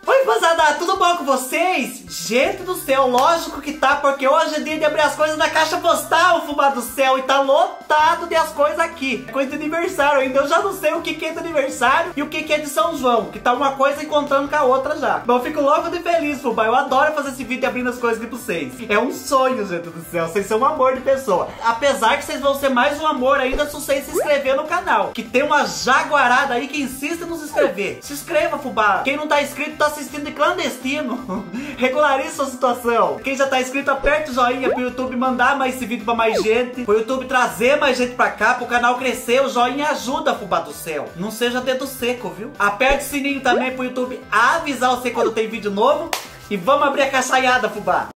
Oi, moçada, tudo bom com vocês? Gente do céu, lógico que tá, porque hoje é dia de abrir as coisas na caixa postal, fubá do céu, e tá lotado de as coisas aqui. Coisa de aniversário ainda, eu já não sei o que é de aniversário e o que é de São João, que tá uma coisa encontrando com a outra já. Mas eu fico logo de feliz, fubá, eu adoro fazer esse vídeo abrindo as coisas aqui pra vocês. É um sonho, gente do céu, vocês são um amor de pessoa. Apesar que vocês vão ser mais um amor ainda se vocês se inscrever no canal, que tem uma jaguarada aí que insiste em nos inscrever. Se inscreva, fubá. Quem não tá inscrito tá assistindo de clandestino. Regularize sua situação. Quem já tá inscrito, aperta o joinha pro YouTube mandar mais esse vídeo pra mais gente, pro YouTube trazer mais gente pra cá, pro canal crescer. O joinha ajuda, fubá do céu. Não seja dedo seco, viu? Aperte o sininho também pro YouTube avisar você quando tem vídeo novo. E vamos abrir a caixaiada, fubá.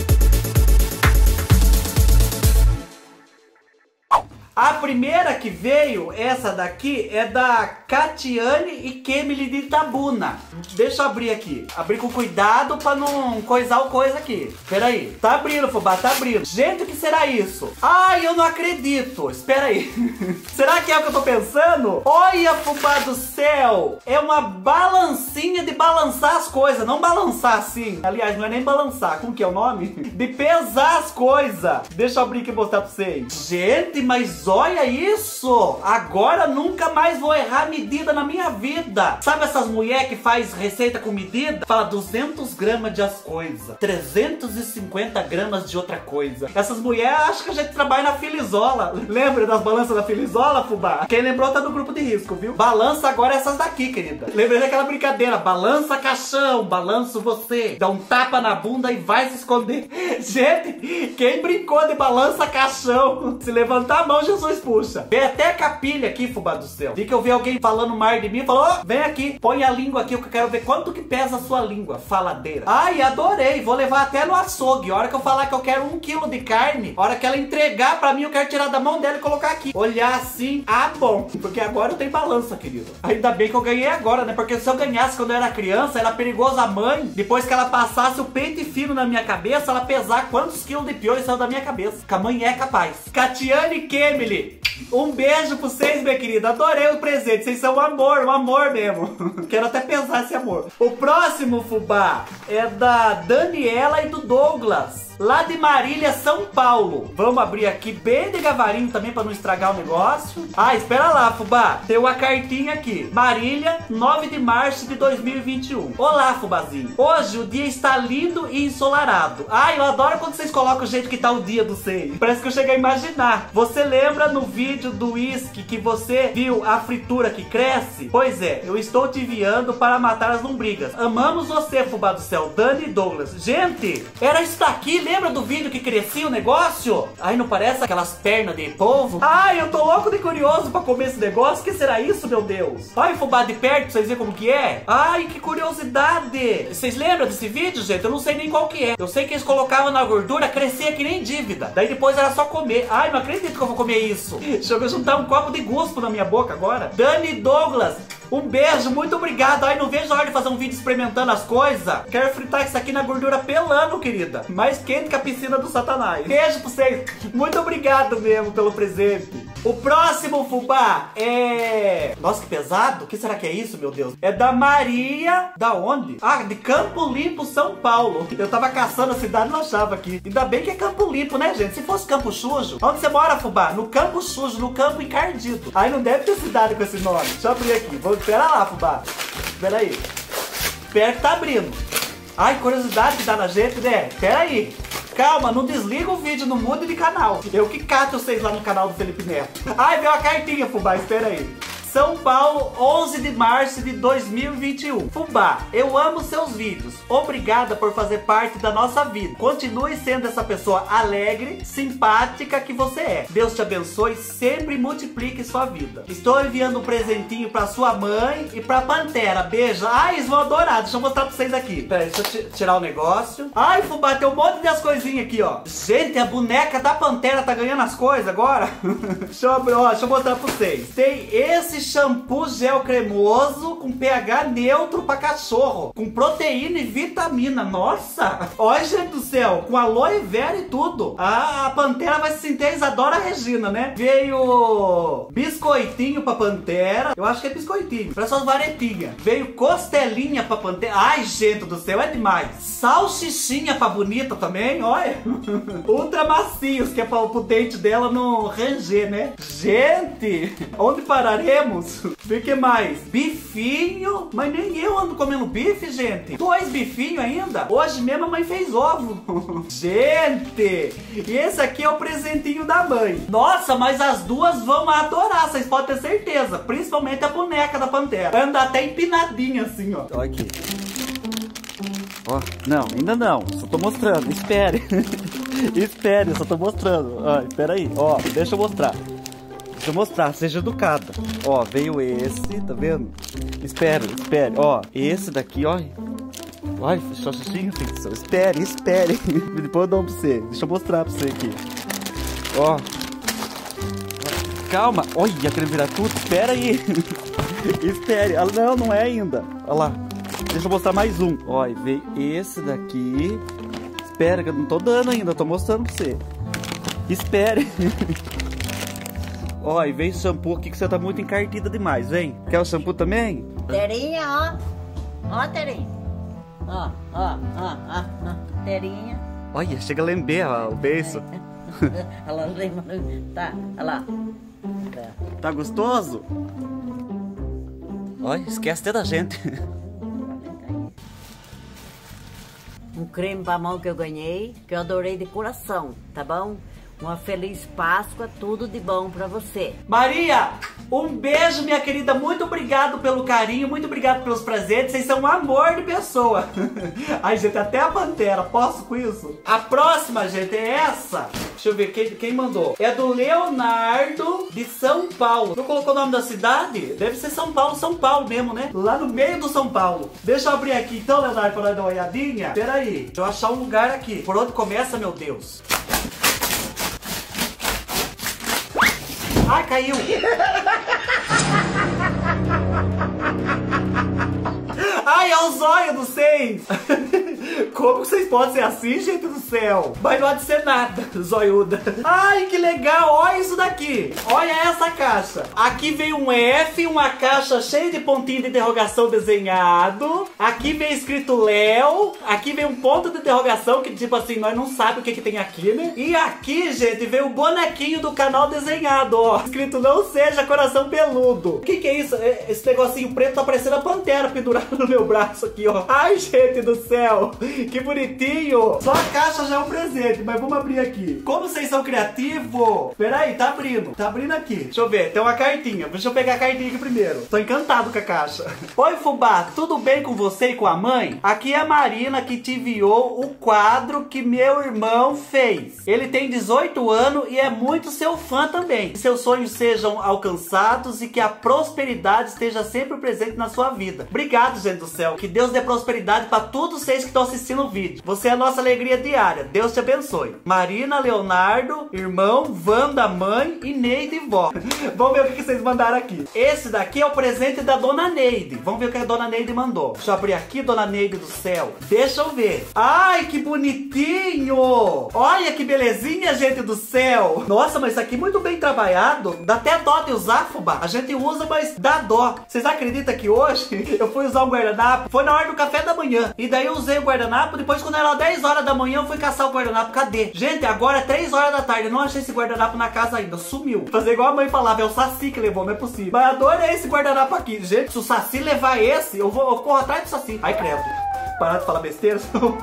A primeira que veio, essa daqui, é da Catiane e Kemily de Itabuna. Deixa eu abrir aqui. Abrir com cuidado pra não coisar o coisa aqui. Espera aí. Tá abrindo, fubá, tá abrindo. Gente, o que será isso? Ai, eu não acredito. Espera aí. Será que é o que eu tô pensando? Olha, fubá do céu. É uma balancinha de balançar as coisas. Não balançar assim. Aliás, não é nem balançar. Como que é o nome? De pesar as coisas. Deixa eu abrir aqui e mostrar pra vocês. Gente, mas olha isso! Agora nunca mais vou errar medida na minha vida. Sabe essas mulheres que faz receita com medida? Fala 200 gramas de as coisas, 350 gramas de outra coisa. Essas mulheres acham que a gente trabalha na Filizola. Lembra das balanças da Filizola, fubá? Quem lembrou tá no grupo de risco, viu? Balança agora essas daqui, querida. Lembrei daquela brincadeira. Balança caixão, balanço você. Dá um tapa na bunda e vai se esconder. Gente, quem brincou de balança caixão? Se levantar a mão, Jesus puxa. Vem até capilha aqui, fubá do céu. Vi que eu vi alguém falando mal de mim, falou, oh, vem aqui, põe a língua aqui, eu quero ver quanto que pesa a sua língua, faladeira. Ai, adorei, vou levar até no açougue. A hora que eu falar que eu quero 1 quilo de carne, a hora que ela entregar pra mim, eu quero tirar da mão dela e colocar aqui. Olhar assim, ah, bom, porque agora eu tenho balança, querido. Ainda bem que eu ganhei agora, né? Porque se eu ganhasse quando eu era criança, era perigoso a mãe, depois que ela passasse o peito fino na minha cabeça, ela pesar quantos quilos de piolho saiu da minha cabeça. Que a mãe é capaz. Catiane Kemily, um beijo pra vocês, minha querida. Adorei o presente. Vocês são um amor mesmo. Quero até pesar esse amor. O próximo, fubá, é da Daniela e do Douglas, lá de Marília, São Paulo. Vamos abrir aqui bem devagarinho também pra não estragar o negócio. Ah, espera lá, fubá. Tem uma cartinha aqui. Marília, 9 de março de 2021. Olá, fubazinho. Hoje o dia está lindo e ensolarado. Ai, eu adoro quando vocês colocam o jeito que tá o dia do seio. Parece que eu cheguei a imaginar. Você lembra no vídeo do uísque que você viu a fritura que cresce? Pois é, eu estou te enviando para matar as lombrigas. Amamos você, fubá do céu. Dani e Douglas. Gente, era isso daqui. Lembra do vídeo que crescia o negócio? Ai, não parece aquelas pernas de polvo? Ai, eu tô louco de curioso pra comer esse negócio. O que será isso, meu Deus? Ai, fubá de perto pra vocês verem como que é. Ai, que curiosidade. Vocês lembram desse vídeo, gente? Eu não sei nem qual que é. Eu sei que eles colocavam na gordura, crescia que nem dívida. Daí depois era só comer. Ai, não acredito que eu vou comer isso. Deixa eu juntar um copo de guspo na minha boca agora. Dani e Douglas, um beijo, muito obrigado. Ai, não vejo a hora de fazer um vídeo experimentando as coisas. Quero fritar isso aqui na gordura pelando, querida. Mais quente que a piscina do Satanás. Beijo pra vocês. Muito obrigado mesmo pelo presente. O próximo, fubá, é... Nossa, que pesado. O que será que é isso, meu Deus? É da Maria... Da onde? Ah, de Campo Limpo, São Paulo. Eu tava caçando a cidade e não achava aqui. Ainda bem que é Campo Limpo, né, gente? Se fosse Campo Sujo... Onde você mora, fubá? No Campo Sujo, no Campo Encardido. Aí não deve ter cidade com esse nome. Deixa eu abrir aqui. Vou... Espera lá, fubá. Espera aí. Espera que tá abrindo. Ai, curiosidade que dá na gente, né? Espera aí. Calma, não desliga o vídeo, não mude de canal. Eu que cato vocês lá no canal do Felipe Neto. Ai, veio a cartinha, fubá. Espera aí. São Paulo, 11 de março de 2021. Fubá, eu amo seus vídeos. Obrigada por fazer parte da nossa vida. Continue sendo essa pessoa alegre, simpática que você é. Deus te abençoe, sempre multiplique sua vida. Estou enviando um presentinho pra sua mãe e pra Pantera. Beijo. Ai, eles vão adorar. Deixa eu mostrar pra vocês aqui. Pera aí, deixa eu tirar o negócio. Ai, fubá, tem um monte de as coisinhas aqui, ó. Gente, a boneca da Pantera tá ganhando as coisas agora. Deixa eu mostrar pra vocês. Tem esse shampoo gel cremoso com pH neutro pra cachorro, com proteína e vitamina. Nossa! Olha, gente do céu, com aloe vera e tudo. A Pantera vai se sentir a Isadora Regina, né? Veio biscoitinho pra Pantera. Eu acho que é biscoitinho, parece umas varetinhas. Veio costelinha pra Pantera. Ai, gente do céu, é demais. Salsichinha pra Bonita também, olha. Ultra macios, que é pro dente dela não ranger, né? Gente, onde pararemos? Vê que mais? Bifinho. Mas nem eu ando comendo bife, gente. 2 bifinhos ainda. Hoje mesmo a mãe fez ovo. Gente, e esse aqui é o presentinho da mãe. Nossa, mas as duas vão adorar, vocês podem ter certeza. Principalmente a boneca da Pantera. Vai andar até empinadinha assim, ó. Olha aqui. Ó, não, ainda não. Só tô mostrando, espere. Espere, só tô mostrando. Ó, espera aí. Ó, deixa eu mostrar. Deixa eu mostrar, seja educada. Ó, veio esse, tá vendo? Espere. Ó, esse daqui, ó. Ai, salsichinha, ficção. Espere. Depois eu dou pra você. Deixa eu mostrar pra você aqui. Ó. Calma. Olha, querendo virar tudo. Espera aí. Espere. Não é ainda. Olha lá. Deixa eu mostrar mais um. Ó, veio esse daqui. Espera, que eu não tô dando ainda. Eu tô mostrando pra você. Espere. Ó, e vem shampoo aqui que você tá muito encardida demais, vem. Quer o shampoo também? Terinha, ó. Ó, Terinha. Ó. Terinha. Olha, chega a lamber o beiço. Ela lembra. Tá, olha lá. Tá gostoso? Olha, esquece até da gente. Um creme pra mão que eu ganhei, que eu adorei de coração, tá bom? Uma feliz Páscoa, tudo de bom pra você. Maria, um beijo, minha querida. Muito obrigado pelo carinho, muito obrigado pelos presentes. Vocês são um amor de pessoa. Ai, gente, até a Pantera. Posso com isso? A próxima, gente, é essa. Deixa eu ver quem mandou. É do Leonardo de São Paulo. Não colocou o nome da cidade? Deve ser São Paulo mesmo, né? Lá no meio do São Paulo. Deixa eu abrir aqui então, Leonardo, pra nós dar uma olhadinha. Pera aí, deixa eu achar um lugar aqui. Por onde começa, meu Deus? Ai, caiu! Ai, é o zóio do 6! Como vocês podem ser assim, gente do céu? Mas não há de ser nada, zoiuda. Ai, que legal! Olha isso daqui! Olha essa caixa! Aqui vem um F, uma caixa cheia de pontinho de interrogação desenhado. Aqui vem escrito Léo. Aqui vem um ponto de interrogação que, tipo assim, nós não sabemos o que tem aqui, né? E aqui, gente, vem o bonequinho do canal desenhado, ó. Escrito não seja coração peludo. O que é isso? Esse negocinho preto tá parecendo a Pantera pendurada no meu braço aqui, ó. Ai, gente do céu, que bonitinho. Só a caixa já é um presente, mas vamos abrir aqui. Como vocês são criativos. Pera aí, tá abrindo aqui. Deixa eu ver, tem uma cartinha. Deixa eu pegar a cartinha aqui primeiro. Tô encantado com a caixa. Oi, Fubá, tudo bem com você e com a mãe? Aqui é a Marina que te enviou o quadro que meu irmão fez. Ele tem 18 anos e é muito seu fã também. Que seus sonhos sejam alcançados e que a prosperidade esteja sempre presente na sua vida. Obrigado, gente do céu. Que Deus dê prosperidade pra todos vocês que estão assistindo o vídeo. Você é a nossa alegria diária. Deus te abençoe. Marina, Leonardo, irmão, Wanda, mãe e Neide, vó. Vamos ver o que vocês mandaram aqui. Esse daqui é o presente da Dona Neide. Vamos ver o que a Dona Neide mandou. Deixa eu abrir aqui, Dona Neide do céu. Deixa eu ver. Ai, que bonitinho. Olha que belezinha, gente do céu. Nossa, mas isso aqui é muito bem trabalhado. Dá até dó de usar, Fubá. A gente usa, mas dá dó. Vocês acreditam que hoje eu fui usar um guardanapo? Foi na hora do café da manhã. E daí eu usei o guardanapo. Depois, quando era 10 horas da manhã, eu fui caçar o guardanapo. Cadê? Gente, agora é 3 horas da tarde. Eu não achei esse guardanapo na casa ainda. Sumiu. Fazer igual a mãe falava. É o Saci que levou, não é possível. Mas adorei esse guardanapo aqui. Gente, se o Saci levar esse, eu corro atrás do Saci. Ai, credo. Parar de falar besteira,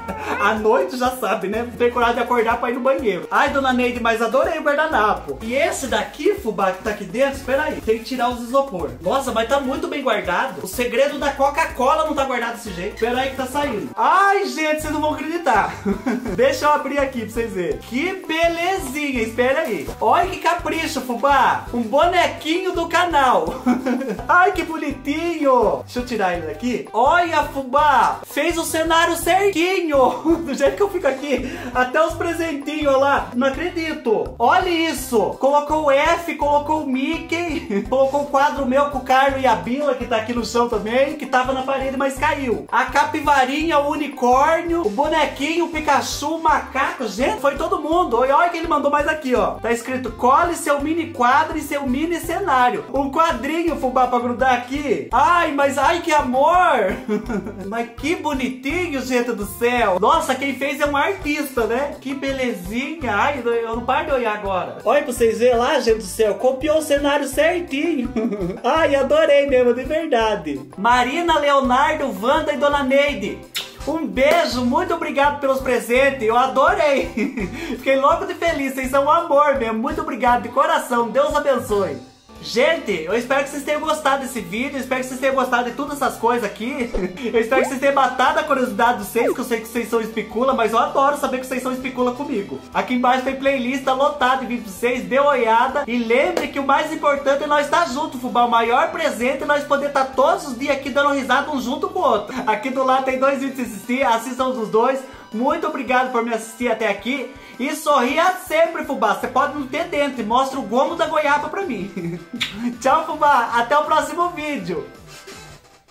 à noite já sabe, né? Tem coragem de acordar pra ir no banheiro. Ai, Dona Neide, mas adorei o guardanapo. E esse daqui, Fubá, que tá aqui dentro, espera aí, tem que tirar os isopor. Nossa, mas tá muito bem guardado. O segredo da Coca-Cola não tá guardado desse jeito. Espera aí que tá saindo. Ai, gente, vocês não vão acreditar. Deixa eu abrir aqui pra vocês verem. Que belezinha, espera aí. Olha que capricho, Fubá. Um bonequinho do canal. Ai, que bonitinho. Deixa eu tirar ele daqui. Olha, Fubá, fez o cenário certinho. Do jeito que eu fico aqui, até os presentinhos lá. Não acredito. Olha isso. Colocou o F, colocou o Mickey, colocou o quadro meu com o Carlos e a Bila, que tá aqui no chão também, que tava na parede, mas caiu. A capivarinha, o unicórnio, o bonequinho, o Pikachu, o macaco. Gente, foi todo mundo. Olha que ele mandou mais aqui, ó. Tá escrito: cole seu mini quadro e seu mini cenário. Um quadrinho, fubá, pra grudar aqui. Ai, mas ai, que amor. Mas que bonitinho, gente do céu. Nossa, quem fez é um artista, né? Que belezinha. Ai, eu não paro de olhar agora. Olha pra vocês verem lá, gente do céu. Copiou o cenário certinho. Ai, adorei mesmo, de verdade. Marina, Leonardo, Wanda e Dona Neide. Um beijo, muito obrigado pelos presentes, eu adorei. Fiquei louco de feliz, vocês são um amor mesmo. Muito obrigado de coração, Deus abençoe. Gente, eu espero que vocês tenham gostado desse vídeo, eu espero que vocês tenham gostado de todas essas coisas aqui. Eu espero que vocês tenham matado a curiosidade de vocês, que eu sei que vocês são especula, mas eu adoro saber que vocês são especula comigo. Aqui embaixo tem playlist lotada de vídeo de vocês, dê uma olhada. E lembre que o mais importante é nós estar juntos, fubá. O maior presente é nós poder estar todos os dias aqui dando risada um junto com o outro. Aqui do lado tem 2 vídeos pra assistir, assistam os dois. Muito obrigado por me assistir até aqui. E sorria sempre, fubá. Você pode não ter dentro e mostra o gomo da goiaba pra mim. Tchau, fubá. Até o próximo vídeo.